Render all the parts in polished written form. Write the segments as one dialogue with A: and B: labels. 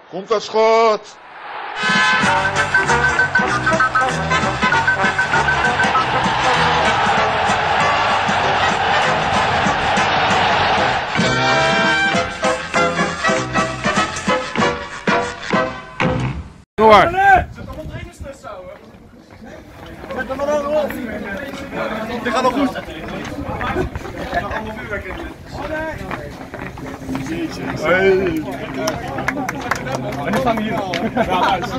A: Komt dat schot!
B: Door!
C: Zet allemaal trainers tussen, ouwe. Zet hem maar aan, hoor. Dit gaat nog goed. Er nog allemaal vuurwerk in. Hey. En die staan hier. Ja, uit.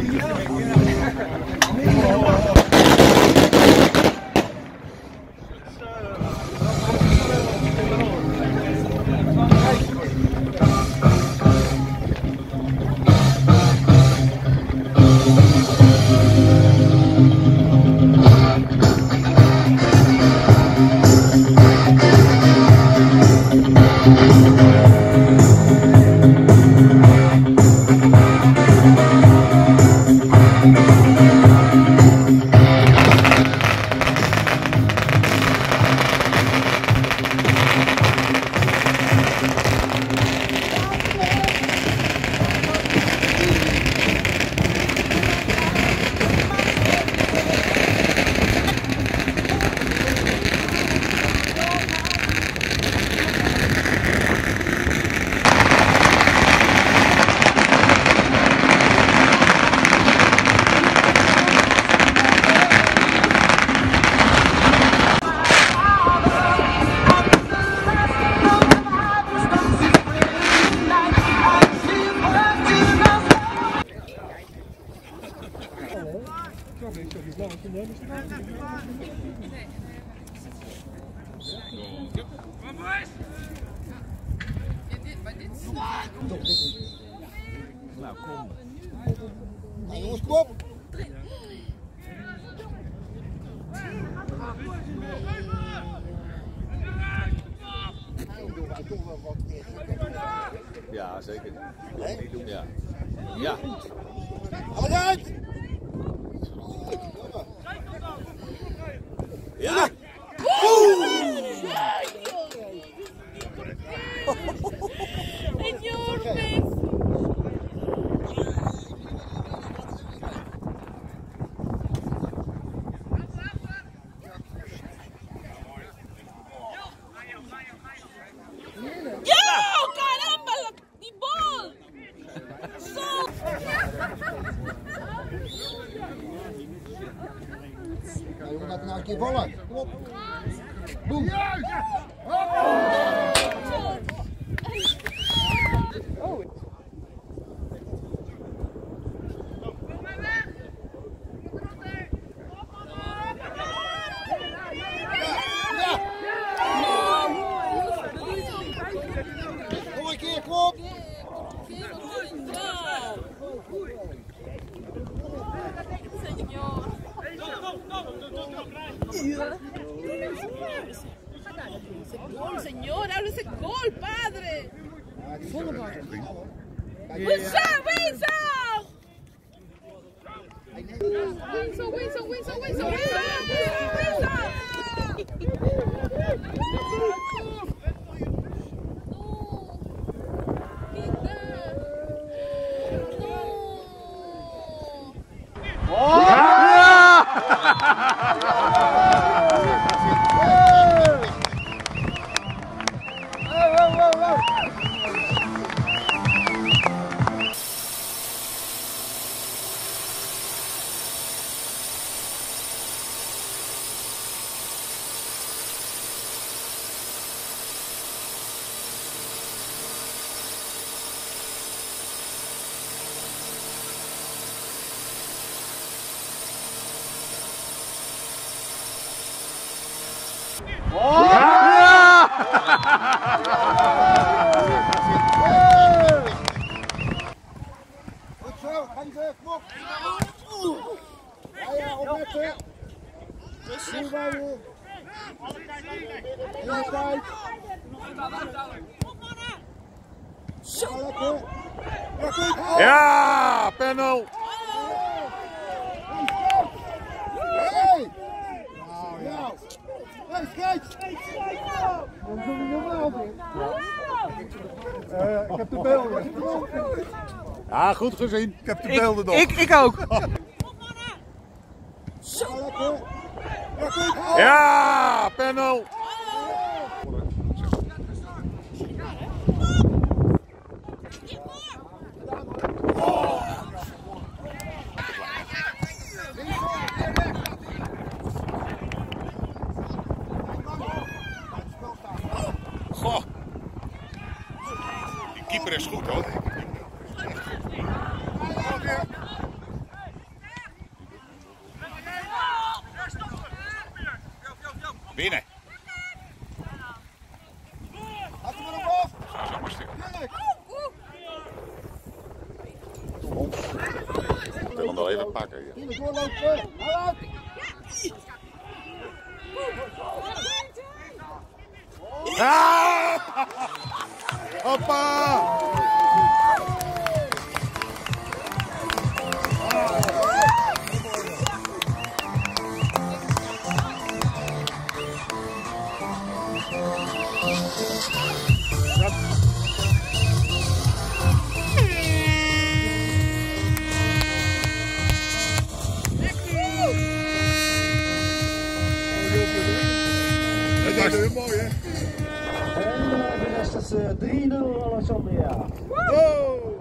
D: Nou, kom. Nou jongens, kom op.
B: Ja, zeker. Ja. Ja.
D: Alles uit! Ja! Nou jongen, laat nou een keer vallen. Kom op. Boem. Nog een keer, kom op.
E: Señor, háblese gol, padre. Goed zo, ga niet weg, kom op. Ja, opletten. Rustig. Ja, tijd.
B: Ja, panel!
D: Hey! Nou, hey, scheids! Dat is niet normaal, man. Ik heb de bel.
B: Ja, goed gezien.
C: Ik heb de beelden nog.
A: Ik ook.
B: Ja, panel. Goh. Die keeper is goed hoor. Binnen.
E: Achter me nog af.
B: Ga zo maar stuk. Ik wil hem wel even pakken. Ja.
E: Hier doorlopen. Hou uit.
B: Ah! Hoppa! Dat is heel mooi hè?
F: En de rest is 3-0 Alexandria.
B: Oh!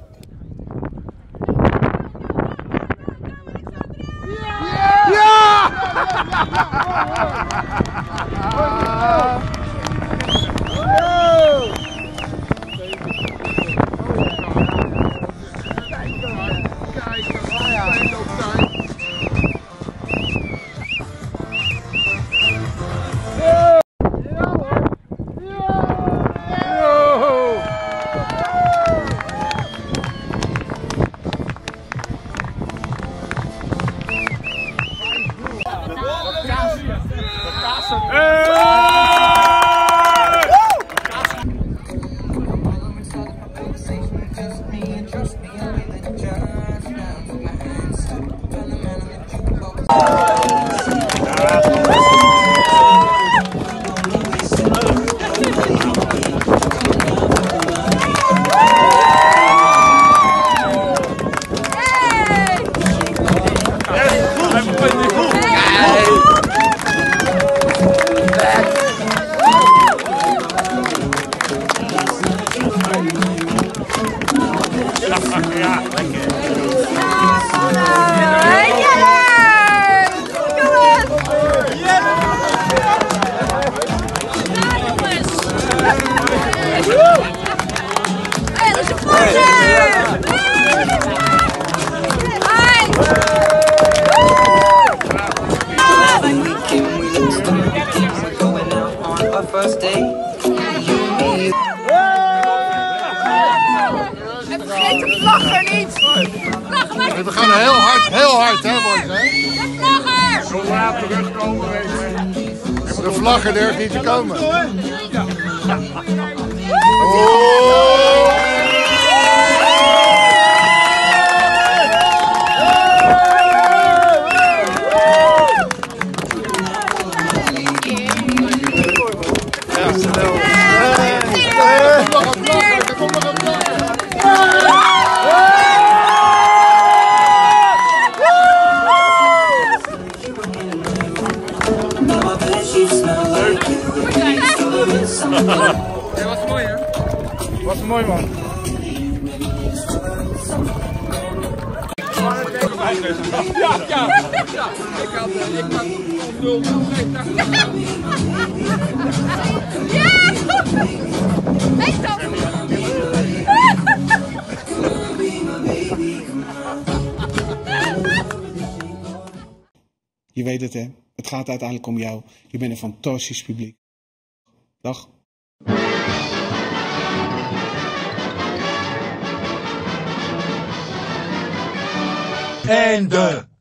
B: Ja, lekker.
G: First day,
E: Vergeet de vlagger niet! Vlagger, waar is
B: We gaan heel hard hè boys hè?
E: de vlagger?
B: Zo laat terugkomen wezen. De vlagger durft niet te komen.
A: Was mooi hè? Was mooi man. Ja. Ik had 0-0.
E: Weet dat!
H: Je weet het hè, het gaat uiteindelijk om jou. Je bent een fantastisch publiek. Dag.
C: Einde.